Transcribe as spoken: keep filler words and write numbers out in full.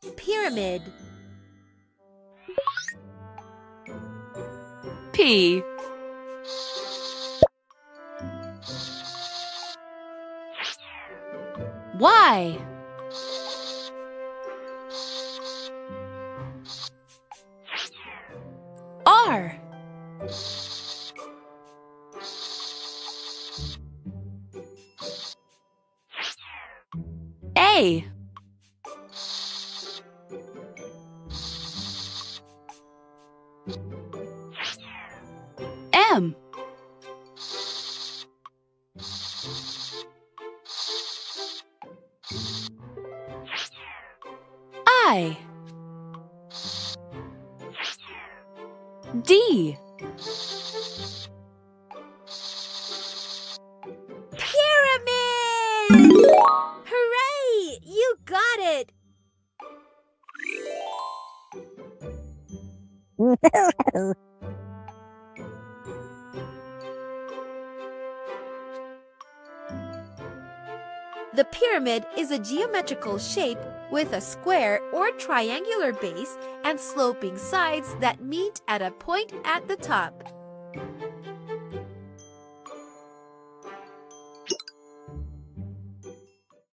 Pyramid. P. Y. R. A. M. I. D. Pyramid! Hooray! You got it! The pyramid is a geometrical shape with a square or triangular base and sloping sides that meet at a point at the top.